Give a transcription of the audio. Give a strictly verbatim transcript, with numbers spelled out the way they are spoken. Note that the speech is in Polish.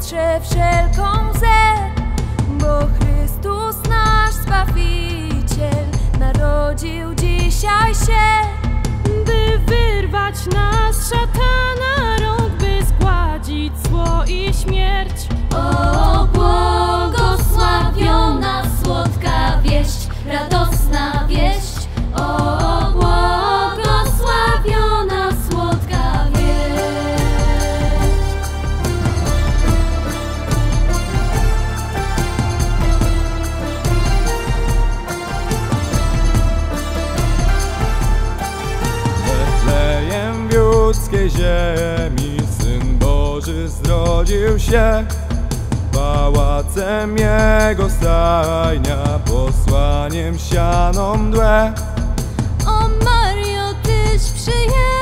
otrze wszelką łzę, bo Chrystus nasz Zbawiciel narodził dzisiaj się, by wyrwać nas z szatana rąk, by zgładzić zło i śmierć. O, błogosławiona słodka wieść, radosna wieść. O, błogosławiona słodka wieść. Betlejem w judzkiej ziemi Syn Boży zrodził się. Pałacem Jego stajnia, posłaniem siano mdłe. O Mario, Tyś przyjęła